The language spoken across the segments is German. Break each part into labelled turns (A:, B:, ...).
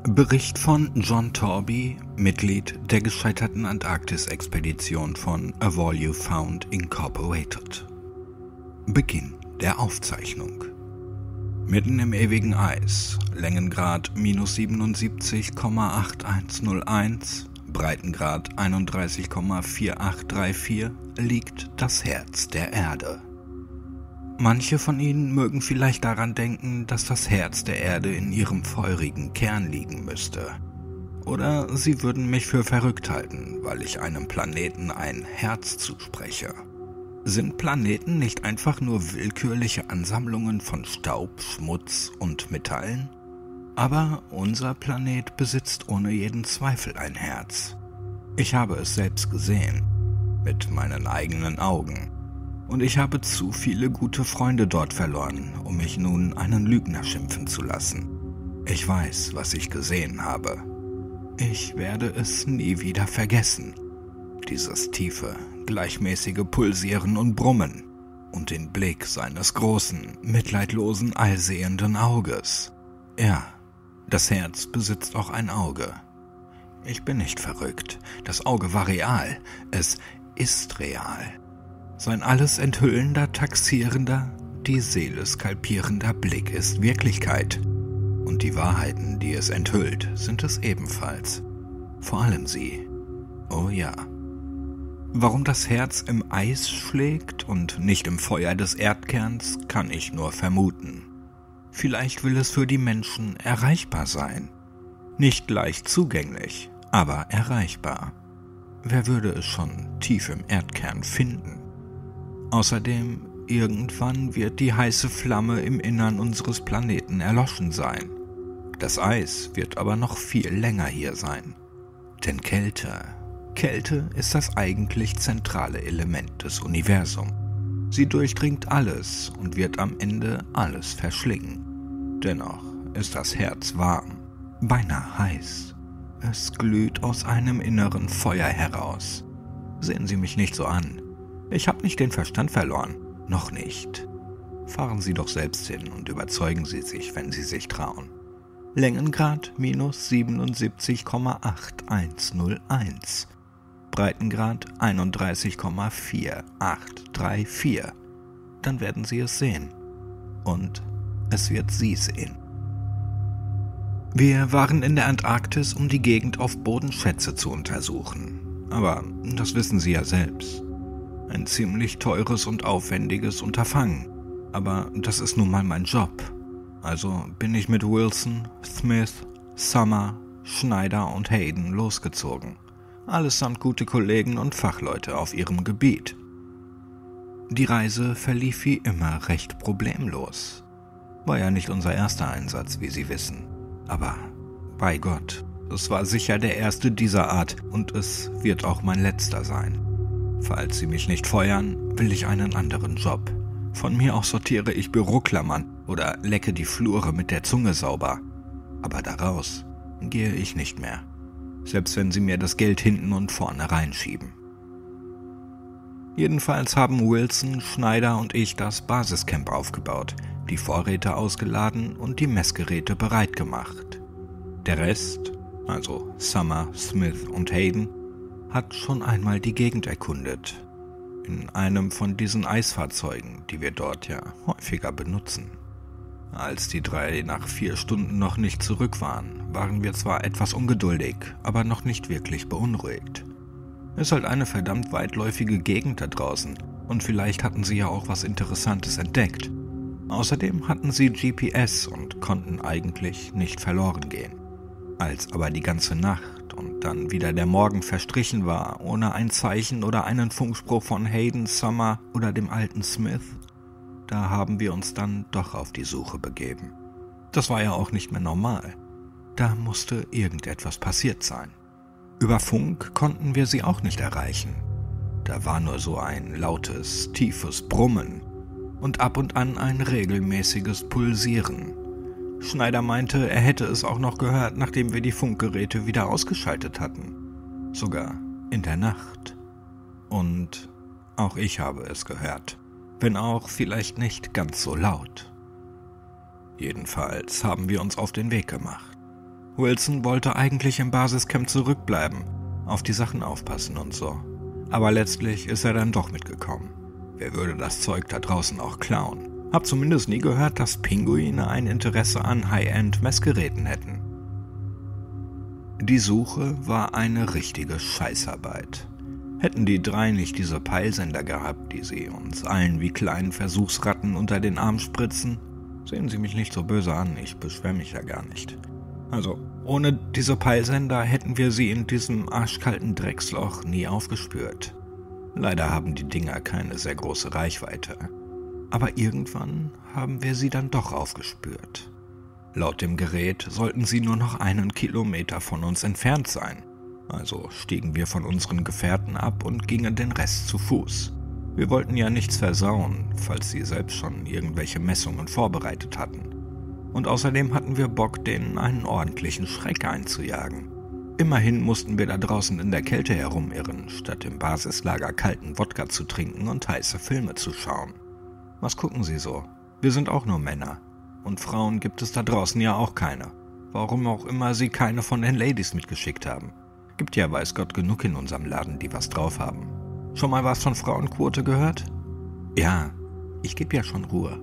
A: Bericht von John Torby, Mitglied der gescheiterten Antarktis-Expedition von A Volume Found Incorporated. Beginn der Aufzeichnung. Mitten im ewigen Eis, Längengrad -77,8101, Breitengrad 31,4834, liegt das Herz der Erde. Manche von Ihnen mögen vielleicht daran denken, dass das Herz der Erde in ihrem feurigen Kern liegen müsste. Oder sie würden mich für verrückt halten, weil ich einem Planeten ein Herz zuspreche. Sind Planeten nicht einfach nur willkürliche Ansammlungen von Staub, Schmutz und Metallen? Aber unser Planet besitzt ohne jeden Zweifel ein Herz. Ich habe es selbst gesehen, mit meinen eigenen Augen. Und ich habe zu viele gute Freunde dort verloren, um mich nun einen Lügner schimpfen zu lassen. Ich weiß, was ich gesehen habe. Ich werde es nie wieder vergessen. Dieses tiefe, gleichmäßige Pulsieren und Brummen und den Blick seines großen, mitleidlosen, allsehenden Auges. Ja, das Herz besitzt auch ein Auge. Ich bin nicht verrückt. Das Auge war real. Es ist real. Sein alles enthüllender, taxierender, die Seele skalpierender Blick ist Wirklichkeit. Und die Wahrheiten, die es enthüllt, sind es ebenfalls. Vor allem sie. Oh ja. Warum das Herz im Eis schlägt und nicht im Feuer des Erdkerns, kann ich nur vermuten. Vielleicht will es für die Menschen erreichbar sein. Nicht leicht zugänglich, aber erreichbar. Wer würde es schon tief im Erdkern finden? Außerdem, irgendwann wird die heiße Flamme im Innern unseres Planeten erloschen sein. Das Eis wird aber noch viel länger hier sein. Denn Kälte ist das eigentlich zentrale Element des Universums. Sie durchdringt alles und wird am Ende alles verschlingen. Dennoch ist das Herz warm, beinahe heiß. Es glüht aus einem inneren Feuer heraus. Sehen Sie mich nicht so an. Ich habe nicht den Verstand verloren. Noch nicht. Fahren Sie doch selbst hin und überzeugen Sie sich, wenn Sie sich trauen. Längengrad -77,8101. Breitengrad 31,4834. Dann werden Sie es sehen. Und es wird Sie sehen. Wir waren in der Antarktis, um die Gegend auf Bodenschätze zu untersuchen. Aber das wissen Sie ja selbst. Ein ziemlich teures und aufwendiges Unterfangen. Aber das ist nun mal mein Job. Also bin ich mit Wilson, Smith, Summer, Schneider und Hayden losgezogen. Allesamt gute Kollegen und Fachleute auf ihrem Gebiet. Die Reise verlief wie immer recht problemlos. War ja nicht unser erster Einsatz, wie Sie wissen. Aber bei Gott, es war sicher der erste dieser Art und es wird auch mein letzter sein. Falls Sie mich nicht feuern, will ich einen anderen Job. Von mir aus sortiere ich Büroklammern oder lecke die Flure mit der Zunge sauber. Aber daraus gehe ich nicht mehr. Selbst wenn Sie mir das Geld hinten und vorne reinschieben. Jedenfalls haben Wilson, Schneider und ich das Basiscamp aufgebaut, die Vorräte ausgeladen und die Messgeräte bereit gemacht. Der Rest, also Summer, Smith und Hayden, hat schon einmal die Gegend erkundet. In einem von diesen Eisfahrzeugen, die wir dort ja häufiger benutzen. Als die 3 nach 4 Stunden noch nicht zurück waren wir zwar etwas ungeduldig, aber noch nicht wirklich beunruhigt. Ist halt eine verdammt weitläufige Gegend da draußen und vielleicht hatten sie ja auch was Interessantes entdeckt. Außerdem hatten sie GPS und konnten eigentlich nicht verloren gehen. Als aber die ganze Nacht und dann wieder der Morgen verstrichen war, ohne ein Zeichen oder einen Funkspruch von Hayden, Summer oder dem alten Smith, da haben wir uns dann doch auf die Suche begeben. Das war ja auch nicht mehr normal. Da musste irgendetwas passiert sein. Über Funk konnten wir sie auch nicht erreichen. Da war nur so ein lautes, tiefes Brummen und ab und an ein regelmäßiges Pulsieren. Schneider meinte, er hätte es auch noch gehört, nachdem wir die Funkgeräte wieder ausgeschaltet hatten. Sogar in der Nacht. Und auch ich habe es gehört. Wenn auch vielleicht nicht ganz so laut. Jedenfalls haben wir uns auf den Weg gemacht. Wilson wollte eigentlich im Basiscamp zurückbleiben, auf die Sachen aufpassen und so. Aber letztlich ist er dann doch mitgekommen. Wer würde das Zeug da draußen auch klauen? Hab zumindest nie gehört, dass Pinguine ein Interesse an High-End-Messgeräten hätten. Die Suche war eine richtige Scheißarbeit. Hätten die drei nicht diese Peilsender gehabt, die sie uns allen wie kleinen Versuchsratten unter den Arm spritzen, sehen Sie mich nicht so böse an, ich beschwere mich ja gar nicht. Also, ohne diese Peilsender hätten wir sie in diesem arschkalten Drecksloch nie aufgespürt. Leider haben die Dinger keine sehr große Reichweite. Aber irgendwann haben wir sie dann doch aufgespürt. Laut dem Gerät sollten sie nur noch 1 Kilometer von uns entfernt sein. Also stiegen wir von unseren Gefährten ab und gingen den Rest zu Fuß. Wir wollten ja nichts versauen, falls sie selbst schon irgendwelche Messungen vorbereitet hatten. Und außerdem hatten wir Bock, denen einen ordentlichen Schreck einzujagen. Immerhin mussten wir da draußen in der Kälte herumirren, statt im Basislager kalten Wodka zu trinken und heiße Filme zu schauen. Was gucken Sie so? Wir sind auch nur Männer. Und Frauen gibt es da draußen ja auch keine. Warum auch immer Sie keine von den Ladies mitgeschickt haben. Gibt ja weiß Gott genug in unserem Laden, die was drauf haben. Schon mal was von Frauenquote gehört? Ja, ich gebe ja schon Ruhe.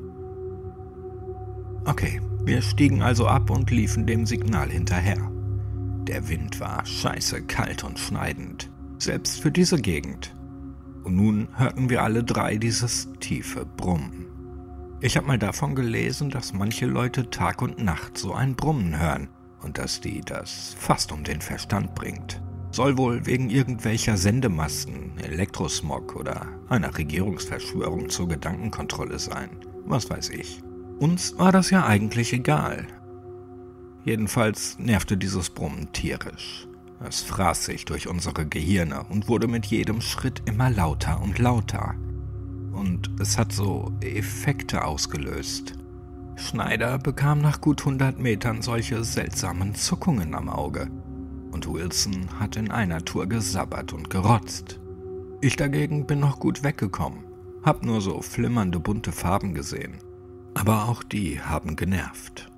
A: Okay, wir stiegen also ab und liefen dem Signal hinterher. Der Wind war scheiße kalt und schneidend, selbst für diese Gegend. Und nun hörten wir alle drei dieses tiefe Brummen. Ich habe mal davon gelesen, dass manche Leute Tag und Nacht so ein Brummen hören und dass die das fast um den Verstand bringt. Soll wohl wegen irgendwelcher Sendemasten, Elektrosmog oder einer Regierungsverschwörung zur Gedankenkontrolle sein. Was weiß ich. Uns war das ja eigentlich egal. Jedenfalls nervte dieses Brummen tierisch. Es fraß sich durch unsere Gehirne und wurde mit jedem Schritt immer lauter und lauter. Und es hat so Effekte ausgelöst. Schneider bekam nach gut 100 Metern solche seltsamen Zuckungen am Auge. Und Wilson hat in einer Tour gesabbert und gerotzt. Ich dagegen bin noch gut weggekommen, hab nur so flimmernde bunte Farben gesehen. Aber auch die haben genervt.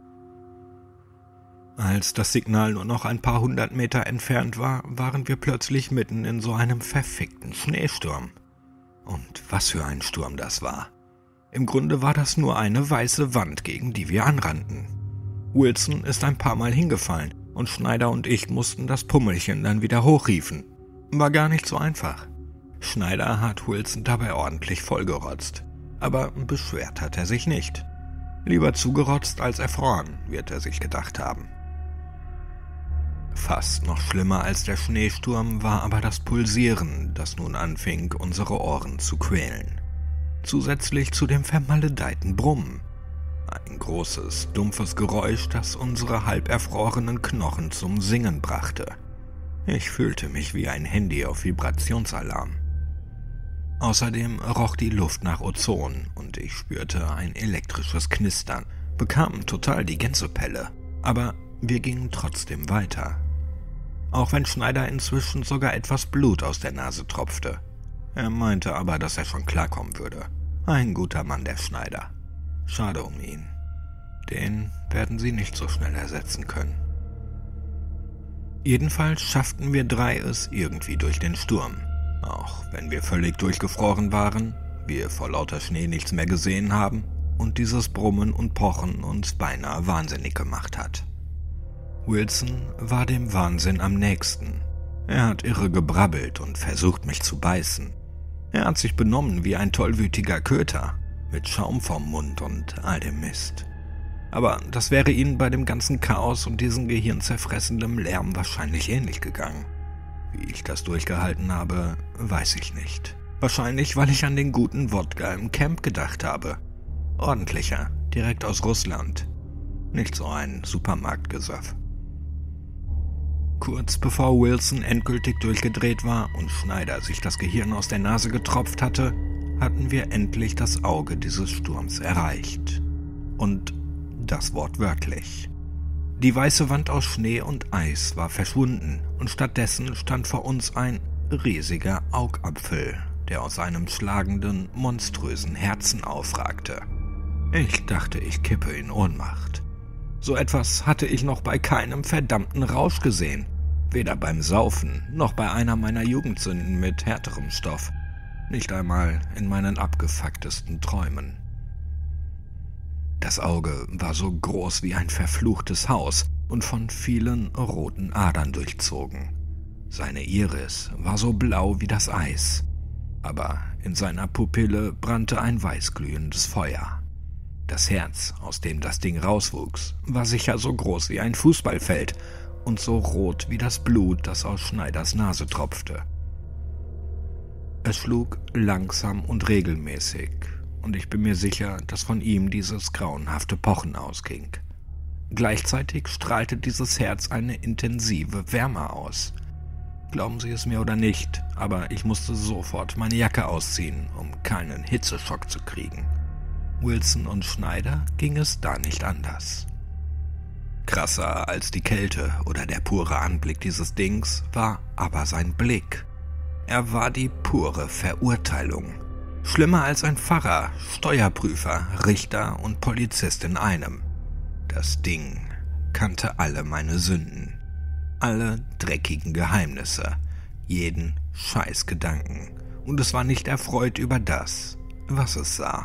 A: Als das Signal nur noch ein paar 100 Meter entfernt war, waren wir plötzlich mitten in so einem verfickten Schneesturm. Und was für ein Sturm das war. Im Grunde war das nur eine weiße Wand, gegen die wir anrannten. Wilson ist ein paar Mal hingefallen und Schneider und ich mussten das Pummelchen dann wieder hochriefen. War gar nicht so einfach. Schneider hat Wilson dabei ordentlich vollgerotzt. Aber beschwert hat er sich nicht. Lieber zugerotzt als erfroren, wird er sich gedacht haben. Fast noch schlimmer als der Schneesturm war aber das Pulsieren, das nun anfing, unsere Ohren zu quälen. Zusätzlich zu dem vermaledeiten Brummen. Ein großes, dumpfes Geräusch, das unsere halb erfrorenen Knochen zum Singen brachte. Ich fühlte mich wie ein Handy auf Vibrationsalarm. Außerdem roch die Luft nach Ozon und ich spürte ein elektrisches Knistern, bekam total die Gänsepelle, aber wir gingen trotzdem weiter. Auch wenn Schneider inzwischen sogar etwas Blut aus der Nase tropfte. Er meinte aber, dass er schon klarkommen würde. Ein guter Mann, der Schneider. Schade um ihn. Den werden sie nicht so schnell ersetzen können. Jedenfalls schafften wir drei es irgendwie durch den Sturm. Auch wenn wir völlig durchgefroren waren, wir vor lauter Schnee nichts mehr gesehen haben und dieses Brummen und Pochen uns beinahe wahnsinnig gemacht hat. Wilson war dem Wahnsinn am nächsten. Er hat irre gebrabbelt und versucht, mich zu beißen. Er hat sich benommen wie ein tollwütiger Köter, mit Schaum vorm Mund und all dem Mist. Aber das wäre ihnen bei dem ganzen Chaos und diesem gehirnzerfressenden Lärm wahrscheinlich ähnlich gegangen. Wie ich das durchgehalten habe, weiß ich nicht. Wahrscheinlich, weil ich an den guten Wodka im Camp gedacht habe. Ordentlicher, direkt aus Russland. Nicht so ein Supermarktgesöff. Kurz bevor Wilson endgültig durchgedreht war und Schneider sich das Gehirn aus der Nase getropft hatte, hatten wir endlich das Auge dieses Sturms erreicht. Und das wortwörtlich. Die weiße Wand aus Schnee und Eis war verschwunden und stattdessen stand vor uns ein riesiger Augapfel, der aus einem schlagenden, monströsen Herzen aufragte. Ich dachte, ich kippe in Ohnmacht. So etwas hatte ich noch bei keinem verdammten Rausch gesehen. Weder beim Saufen, noch bei einer meiner Jugendsünden mit härterem Stoff. Nicht einmal in meinen abgefucktesten Träumen. Das Auge war so groß wie ein verfluchtes Haus und von vielen roten Adern durchzogen. Seine Iris war so blau wie das Eis, aber in seiner Pupille brannte ein weißglühendes Feuer. Das Herz, aus dem das Ding rauswuchs, war sicher so groß wie ein Fußballfeld und so rot wie das Blut, das aus Schneiders Nase tropfte. Es schlug langsam und regelmäßig, und ich bin mir sicher, dass von ihm dieses grauenhafte Pochen ausging. Gleichzeitig strahlte dieses Herz eine intensive Wärme aus. Glauben Sie es mir oder nicht, aber ich musste sofort meine Jacke ausziehen, um keinen Hitzeschock zu kriegen. Wilson und Schneider ging es da nicht anders. Krasser als die Kälte oder der pure Anblick dieses Dings war aber sein Blick. Er war die pure Verurteilung. Schlimmer als ein Pfarrer, Steuerprüfer, Richter und Polizist in einem. Das Ding kannte alle meine Sünden, alle dreckigen Geheimnisse, jeden Scheißgedanken, und es war nicht erfreut über das, was es sah.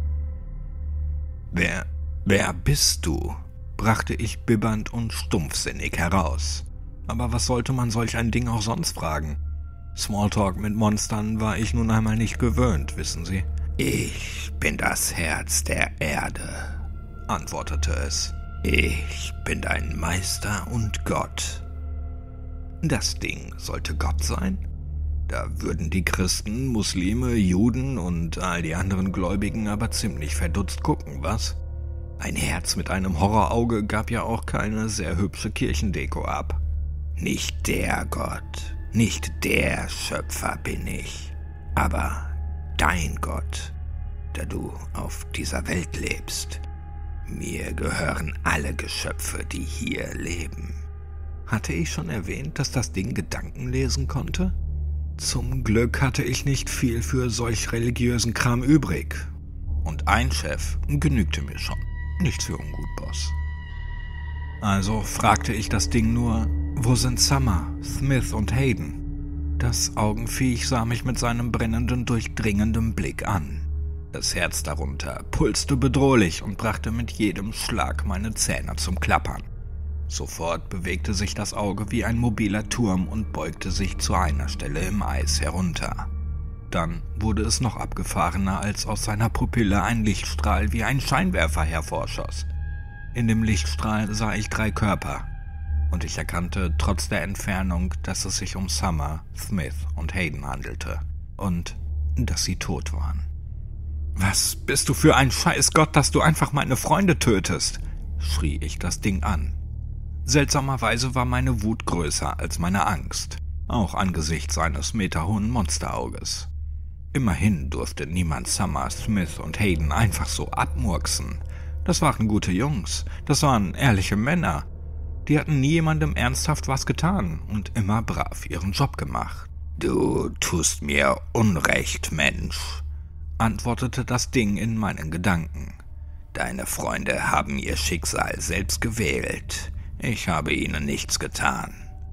A: Wer bist du?« brachte ich bibbernd und stumpfsinnig heraus. Aber was sollte man solch ein Ding auch sonst fragen? Smalltalk mit Monstern war ich nun einmal nicht gewöhnt, wissen Sie. »Ich bin das Herz der Erde«, antwortete es. »Ich bin dein Meister und Gott.« Das Ding sollte Gott sein? Da würden die Christen, Muslime, Juden und all die anderen Gläubigen aber ziemlich verdutzt gucken, was? Ein Herz mit einem Horrorauge gab ja auch keine sehr hübsche Kirchendeko ab. »Nicht der Gott, nicht der Schöpfer bin ich, aber dein Gott, da du auf dieser Welt lebst. Mir gehören alle Geschöpfe, die hier leben.« Hatte ich schon erwähnt, dass das Ding Gedanken lesen konnte? Zum Glück hatte ich nicht viel für solch religiösen Kram übrig. Und ein Chef genügte mir schon. Nichts für ungut, Boss. Also fragte ich das Ding nur, wo sind Summer, Smith und Hayden? Das Augenviech sah mich mit seinem brennenden, durchdringenden Blick an. Das Herz darunter pulste bedrohlich und brachte mit jedem Schlag meine Zähne zum Klappern. Sofort bewegte sich das Auge wie ein mobiler Turm und beugte sich zu einer Stelle im Eis herunter. Dann wurde es noch abgefahrener, als aus seiner Pupille ein Lichtstrahl wie ein Scheinwerfer hervorschoss. In dem Lichtstrahl sah ich 3 Körper, und ich erkannte trotz der Entfernung, dass es sich um Summer, Smith und Hayden handelte, und dass sie tot waren. »Was bist du für ein Scheißgott, dass du einfach meine Freunde tötest?« schrie ich das Ding an. Seltsamerweise war meine Wut größer als meine Angst, auch angesichts seines meterhohen Monsterauges. Immerhin durfte niemand Summer, Smith und Hayden einfach so abmurksen. Das waren gute Jungs, das waren ehrliche Männer. Die hatten nie jemandem ernsthaft was getan und immer brav ihren Job gemacht. »Du tust mir Unrecht, Mensch«, antwortete das Ding in meinen Gedanken. »Deine Freunde haben ihr Schicksal selbst gewählt. Ich habe ihnen nichts getan.«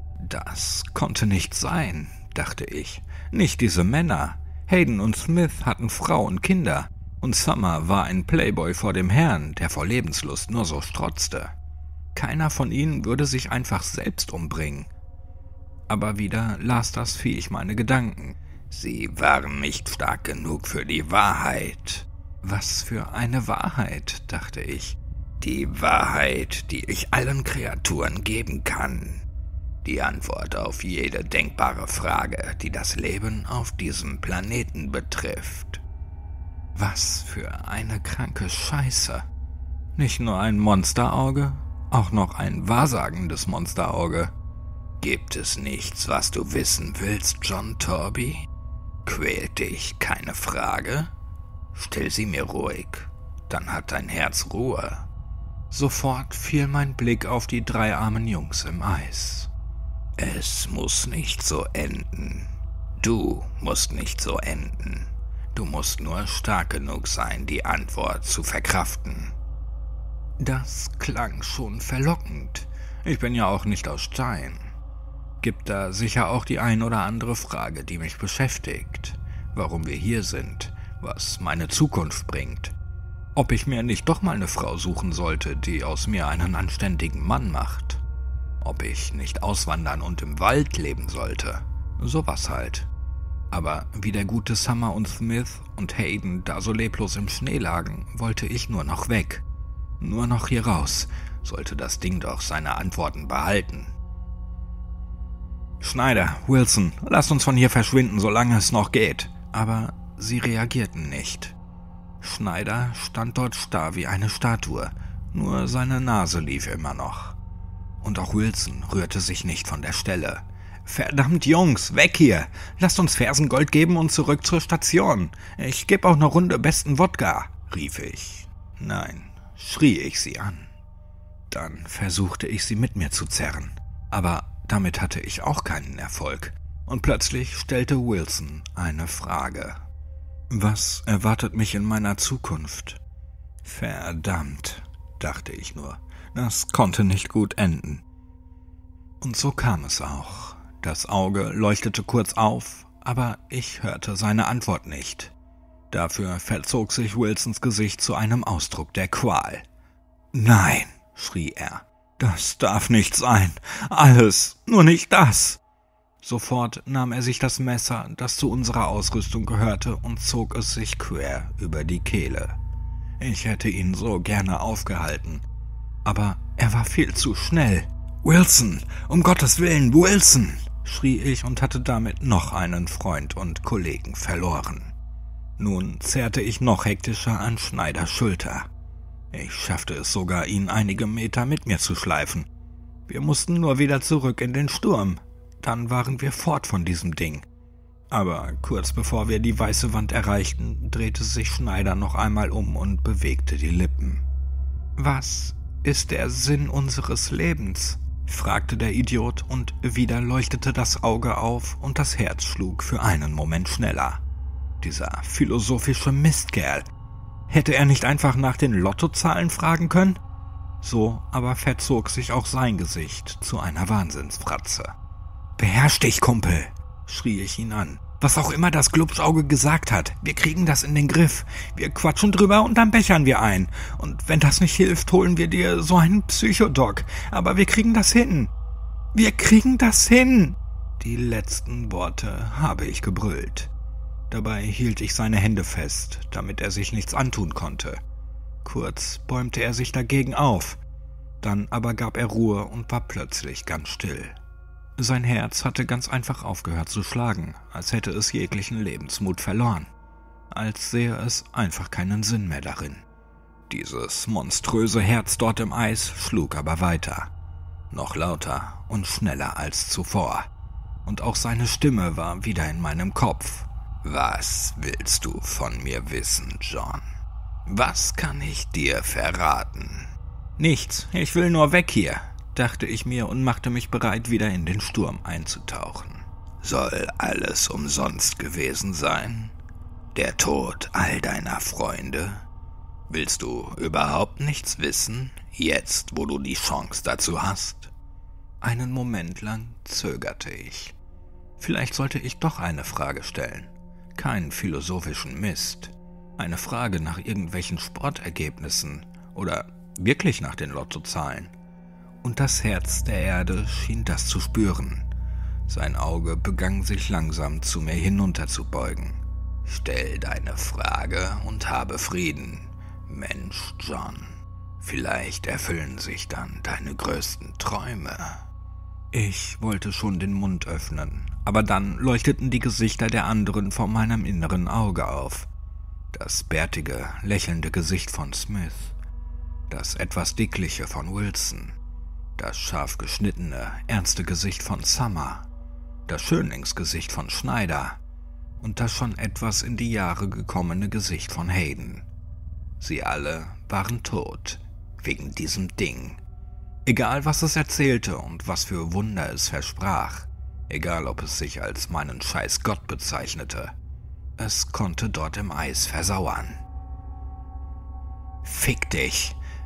A: Das konnte nicht sein, dachte ich. Nicht diese Männer. Hayden und Smith hatten Frau und Kinder. Und Summer war ein Playboy vor dem Herrn, der vor Lebenslust nur so strotzte. Keiner von ihnen würde sich einfach selbst umbringen. Aber wieder las das Viech meine Gedanken. Sie waren nicht stark genug für die Wahrheit. Was für eine Wahrheit, dachte ich. Die Wahrheit, die ich allen Kreaturen geben kann. Die Antwort auf jede denkbare Frage, die das Leben auf diesem Planeten betrifft. Was für eine kranke Scheiße. Nicht nur ein Monsterauge, auch noch ein wahrsagendes Monsterauge. Gibt es nichts, was du wissen willst, John Torby? Quält dich keine Frage? Stell sie mir ruhig, dann hat dein Herz Ruhe. Sofort fiel mein Blick auf die 3 armen Jungs im Eis. Es muss nicht so enden. Du musst nicht so enden. Du musst nur stark genug sein, die Antwort zu verkraften. Das klang schon verlockend. Ich bin ja auch nicht aus Stein. Gibt da sicher auch die ein oder andere Frage, die mich beschäftigt. Warum wir hier sind, was meine Zukunft bringt. Ob ich mir nicht doch mal eine Frau suchen sollte, die aus mir einen anständigen Mann macht. Ob ich nicht auswandern und im Wald leben sollte. Sowas halt. Aber wie der gute Summer und Smith und Hayden da so leblos im Schnee lagen, wollte ich nur noch weg. Nur noch hier raus, sollte das Ding doch seine Antworten behalten. Schneider, Wilson, lasst uns von hier verschwinden, solange es noch geht. Aber sie reagierten nicht. Schneider stand dort starr wie eine Statue, nur seine Nase lief immer noch. Und auch Wilson rührte sich nicht von der Stelle. »Verdammt Jungs, weg hier! Lasst uns Fersengold geben und zurück zur Station. Ich gebe auch eine Runde besten Wodka«, rief ich. Nein, schrie ich sie an. Dann versuchte ich sie mit mir zu zerren, aber damit hatte ich auch keinen Erfolg. Und plötzlich stellte Wilson eine Frage. Was erwartet mich in meiner Zukunft? Verdammt, dachte ich nur, das konnte nicht gut enden. Und so kam es auch. Das Auge leuchtete kurz auf, aber ich hörte seine Antwort nicht. Dafür verzog sich Wilsons Gesicht zu einem Ausdruck der Qual. »Nein«, schrie er, »das darf nicht sein. Alles, nur nicht das.« Sofort nahm er sich das Messer, das zu unserer Ausrüstung gehörte, und zog es sich quer über die Kehle. Ich hätte ihn so gerne aufgehalten, aber er war viel zu schnell. »Wilson, um Gottes Willen, Wilson«, schrie ich und hatte damit noch einen Freund und Kollegen verloren. Nun zerrte ich noch hektischer an Schneiders Schulter. Ich schaffte es sogar, ihn einige Meter mit mir zu schleifen. Wir mussten nur wieder zurück in den Sturm. Dann waren wir fort von diesem Ding. Aber kurz bevor wir die weiße Wand erreichten, drehte sich Schneider noch einmal um und bewegte die Lippen. »Was ist der Sinn unseres Lebens?« fragte der Idiot, und wieder leuchtete das Auge auf und das Herz schlug für einen Moment schneller. Dieser philosophische Mistkerl. Hätte er nicht einfach nach den Lottozahlen fragen können? So aber verzog sich auch sein Gesicht zu einer Wahnsinnsfratze. »Beherrsch dich, Kumpel«, schrie ich ihn an. »Was auch immer das Glubschauge gesagt hat, wir kriegen das in den Griff. Wir quatschen drüber und dann bechern wir ein. Und wenn das nicht hilft, holen wir dir so einen Psychodoc. Aber wir kriegen das hin. Wir kriegen das hin!« Die letzten Worte habe ich gebrüllt. Dabei hielt ich seine Hände fest, damit er sich nichts antun konnte. Kurz bäumte er sich dagegen auf. Dann aber gab er Ruhe und war plötzlich ganz still. Sein Herz hatte ganz einfach aufgehört zu schlagen, als hätte es jeglichen Lebensmut verloren. Als sähe es einfach keinen Sinn mehr darin. Dieses monströse Herz dort im Eis schlug aber weiter. Noch lauter und schneller als zuvor. Und auch seine Stimme war wieder in meinem Kopf. »Was willst du von mir wissen, John? Was kann ich dir verraten?« »Nichts, ich will nur weg hier«, dachte ich mir und machte mich bereit, wieder in den Sturm einzutauchen. »Soll alles umsonst gewesen sein? Der Tod all deiner Freunde? Willst du überhaupt nichts wissen, jetzt, wo du die Chance dazu hast?« Einen Moment lang zögerte ich. Vielleicht sollte ich doch eine Frage stellen. Keinen philosophischen Mist. Eine Frage nach irgendwelchen Sportergebnissen oder wirklich nach den Lottozahlen. Und das Herz der Erde schien das zu spüren. Sein Auge begann sich langsam zu mir hinunterzubeugen. »Stell deine Frage und habe Frieden, Mensch John. Vielleicht erfüllen sich dann deine größten Träume.« Ich wollte schon den Mund öffnen, aber dann leuchteten die Gesichter der anderen vor meinem inneren Auge auf. Das bärtige, lächelnde Gesicht von Smith, das etwas dickliche von Wilson, das scharf geschnittene, ernste Gesicht von Summer, das Schönlingsgesicht von Schneider und das schon etwas in die Jahre gekommene Gesicht von Hayden. Sie alle waren tot, wegen diesem Ding. Egal, was es erzählte und was für Wunder es versprach, egal, ob es sich als meinen Scheißgott bezeichnete, es konnte dort im Eis versauern. »Fick dich«,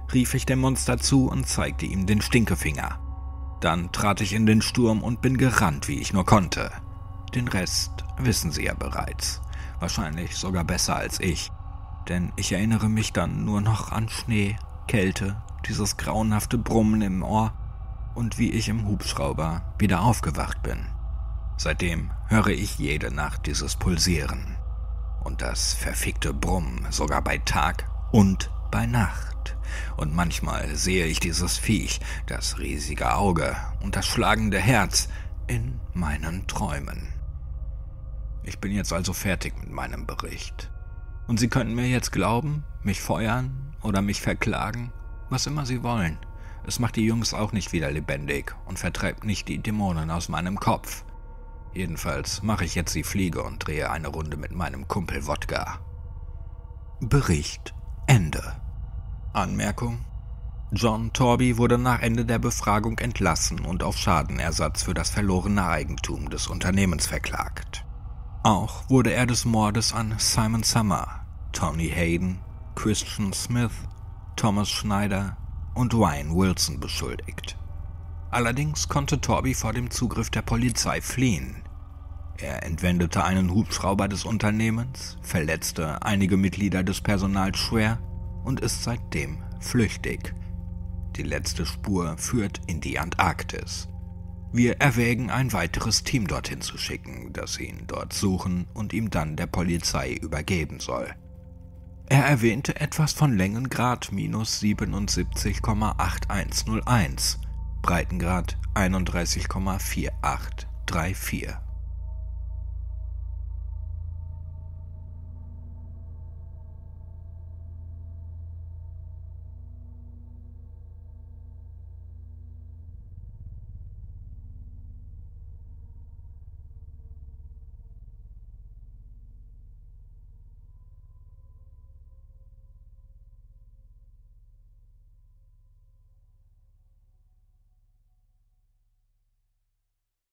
A: rief ich dem Monster zu und zeigte ihm den Stinkefinger. Dann trat ich in den Sturm und bin gerannt, wie ich nur konnte. Den Rest wissen Sie ja bereits, wahrscheinlich sogar besser als ich, denn ich erinnere mich dann nur noch an Schnee, Kälte, dieses grauenhafte Brummen im Ohr und wie ich im Hubschrauber wieder aufgewacht bin. Seitdem höre ich jede Nacht dieses Pulsieren und das verfickte Brummen, sogar bei Tag und bei Nacht. Und manchmal sehe ich dieses Viech, das riesige Auge und das schlagende Herz in meinen Träumen. Ich bin jetzt also fertig mit meinem Bericht. Und Sie könnten mir jetzt glauben, mich feuern oder mich verklagen, was immer Sie wollen. Es macht die Jungs auch nicht wieder lebendig und vertreibt nicht die Dämonen aus meinem Kopf. Jedenfalls mache ich jetzt die Fliege und drehe eine Runde mit meinem Kumpel Wodka. Bericht Ende. Anmerkung: John Torby wurde nach Ende der Befragung entlassen und auf Schadenersatz für das verlorene Eigentum des Unternehmens verklagt. Auch wurde er des Mordes an Simon Summer, Tony Hayden, Christian Smith, Thomas Schneider und Ryan Wilson beschuldigt. Allerdings konnte Torby vor dem Zugriff der Polizei fliehen. Er entwendete einen Hubschrauber des Unternehmens, verletzte einige Mitglieder des Personals schwer und ist seitdem flüchtig. Die letzte Spur führt in die Antarktis. Wir erwägen, ein weiteres Team dorthin zu schicken, das ihn dort suchen und ihm dann der Polizei übergeben soll. Er erwähnte etwas von Längengrad -77,8101, Breitengrad 31,4834.